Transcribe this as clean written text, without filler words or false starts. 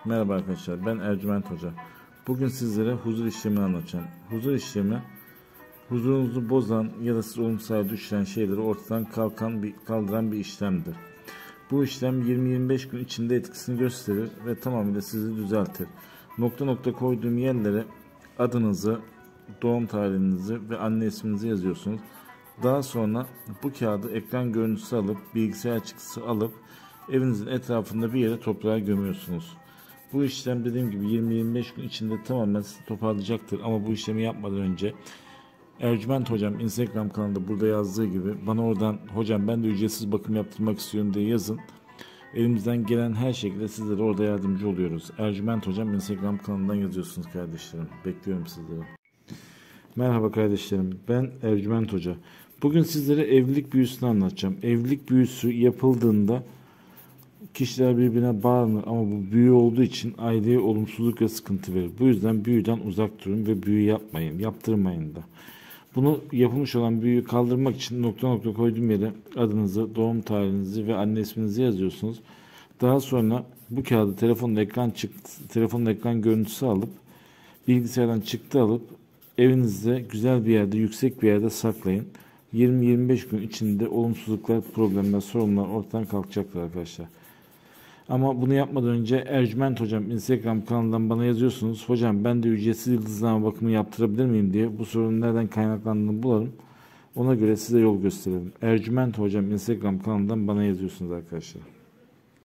Merhaba arkadaşlar, ben Ercüment Hoca. Bugün sizlere huzur işlemini anlatacağım. Huzur işlemi, huzurunuzu bozan ya da siz olumsuz düşüren şeyleri ortadan kaldıran bir işlemdir. Bu işlem 20-25 gün içinde etkisini gösterir ve tamamıyla sizi düzeltir. Nokta nokta koyduğum yerlere adınızı, doğum tarihinizi ve anne isminizi yazıyorsunuz. Daha sonra bu kağıdı ekran görüntüsü alıp, bilgisayar çıktısı alıp evinizin etrafında bir yere toprağa gömüyorsunuz. Bu işlem dediğim gibi 20-25 gün içinde tamamen sizi toparlayacaktır. Ama bu işlemi yapmadan önce Ercüment Hocam Instagram kanalında burada yazdığı gibi bana oradan hocam ben de ücretsiz bakım yaptırmak istiyorum diye yazın. Elimizden gelen her şekilde sizlere orada yardımcı oluyoruz. Ercüment Hocam Instagram kanalından yazıyorsunuz kardeşlerim. Bekliyorum sizleri. Merhaba kardeşlerim, ben Ercüment Hoca. Bugün sizlere evlilik büyüsünü anlatacağım. Evlilik büyüsü yapıldığında kişiler birbirine bağlanır ama bu büyü olduğu için aileye olumsuzluk ve sıkıntı verir. Bu yüzden büyüden uzak durun ve büyü yapmayın, yaptırmayın da. Bunu yapılmış olan büyüyü kaldırmak için nokta nokta koyduğum yere adınızı, doğum tarihinizi ve anne isminizi yazıyorsunuz. Daha sonra bu kağıdı telefonun ekran görüntüsü alıp bilgisayardan çıktı alıp evinizde güzel bir yerde, yüksek bir yerde saklayın. 20-25 gün içinde olumsuzluklar, problemler, sorunlar ortadan kalkacaktır arkadaşlar. Ama bunu yapmadan önce Ercüment Hocam Instagram kanalından bana yazıyorsunuz. Hocam ben de ücretsiz yıldızlama bakımı yaptırabilir miyim diye bu sorunun nereden kaynaklandığını bulalım. Ona göre size yol gösterelim. Ercüment Hocam Instagram kanalından bana yazıyorsunuz arkadaşlar.